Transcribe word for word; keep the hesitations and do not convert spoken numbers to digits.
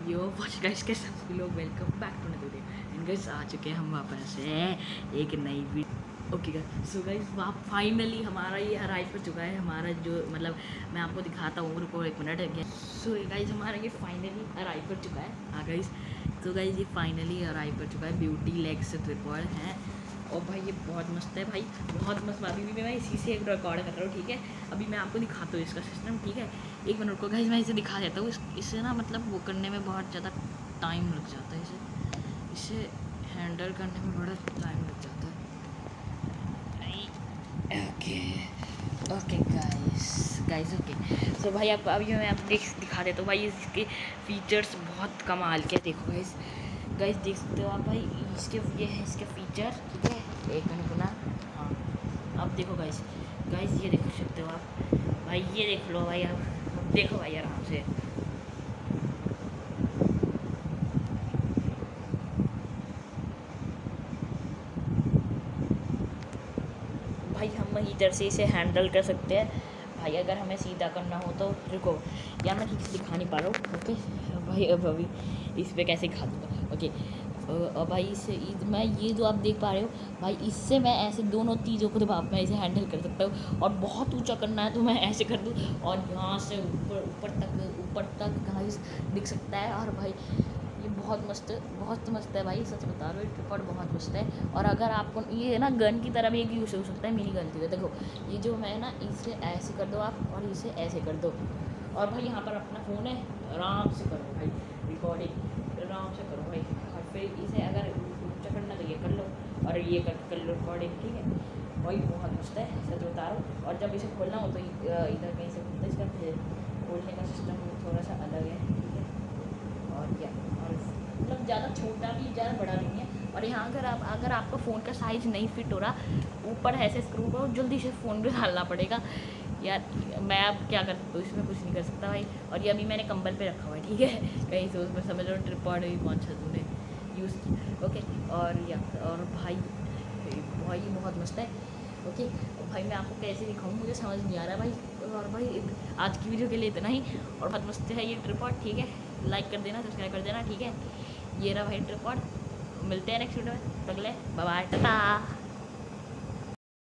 यो watch guys के सभी लोग welcome back to another video. And guys आ चुके हैं हम वापस से एक नई वीडियो। ओके गाइस, सो गाइस वहाँ फाइनली हमारा ये अराइव कर चुका है। हमारा जो मतलब मैं आपको दिखाता हूँ, रुको एक मिनट है। सो गाइस हमारा ये फाइनली अराइव कर चुका है। हाँ गाइस, तो गाइस ये फाइनली अराइव कर चुका है। ब्यूटी लेग्स ट्रिपॉड है और भाई ये बहुत मस्त है भाई, बहुत मस्त। अभी भी मैं इसी से एक रिकॉर्ड कर रहा हूँ, ठीक है। अभी मैं आपको दिखाता हूँ इसका सिस्टम, ठीक है। एक मिनट को गाइस मैं इसे दिखा देता हूँ। इस, इससे ना मतलब वो करने में बहुत ज़्यादा टाइम लग जाता है, इसे इसे हैंडल करने में बड़ा टाइम लग जाता है। Okay okay guys guys okay so भाई आप अभी मैं आप देख दिखा देता हूँ भाई। इसके फीचर्स बहुत कमाल के, देखो गाइस गाइस देख सकते हो आप भाई। इसके ये है इसके फीचर, ठीक है। एक मिनट ना, हाँ अब देखो गाइस गाइस ये देख सकते हो आप भाई, ये देख लो भाई, आप देखो भाई आराम से। भाई हम इधर से इसे हैंडल कर सकते हैं भाई। अगर हमें सीधा करना हो तो रुको यार, मैं ठीक से दिखा नहीं पा रहा हूँ। ओके भाई अब अभी इस पर कैसे दिखा दूँगा। ओके और भाई इससे मैं ये जो आप देख पा रहे हो भाई, इससे मैं ऐसे दोनों चीज़ों को दबा मैं इसे हैंडल कर सकता हूँ। और बहुत ऊंचा करना है तो मैं ऐसे कर दूँ और यहाँ से ऊपर ऊपर तक ऊपर तक गाइस दिख सकता है। और भाई ये बहुत मस्त बहुत मस्त है भाई, सच बता रहा हूँ। ट्रिपॉड बहुत मस्त है। और अगर आपको ये ना गन की तरह भी एक यूज़ हो सकता है, मिनी गन की तरह। देखो ये जो है ना, इसे ऐसे कर दो आप और इसे ऐसे कर दो। और भाई यहाँ पर अपना फ़ोन है, आराम से करो भाई रिकॉर्डिंग, आराम से करो भाई। और फिर इसे अगर ऊँचा करना तो ये कर लो और ये कर कर लो रिकॉर्डिंग, ठीक है भाई। बहुत मस्त है, सच बता रहा हूँ। और जब इसे खोलना हो तो इधर कहीं से खुलता है, इसका खोलने का सिस्टम थोड़ा सा अलग है, ठीक है। और क्या और मतलब ज़्यादा छोटा भी ज़्यादा बड़ा नहीं है। और यहाँ अगर आप अगर आपका फ़ोन का साइज़ नहीं फिट हो रहा, ऊपर ऐसे स्क्रू को जल्दी से फ़ोन पे डालना पड़ेगा यार। मैं अब क्या कर सकता हूँ, इसमें कुछ नहीं कर सकता भाई। और ये अभी मैंने कंबल पे रखा हुआ है, ठीक है। कहीं से उसमें समझ लो ट्रिपॉड भी कौन सा तूने यूज़ की। ओके और या और भाई भाई बहुत मस्त है। ओके भाई मैं आपको कैसे दिखाऊँ, मुझे समझ नहीं आ रहा भाई। और भाई आज की वीडियो के लिए इतना ही। और बहुत मस्त है ये ट्रिपॉड, ठीक है। लाइक कर देना, सब्सक्राइब कर देना, ठीक है। ये रहा भाई ट्रिपॉड। मिलते हैं नेक्स्ट वीडियो में, तगले बाय बाय टाटा।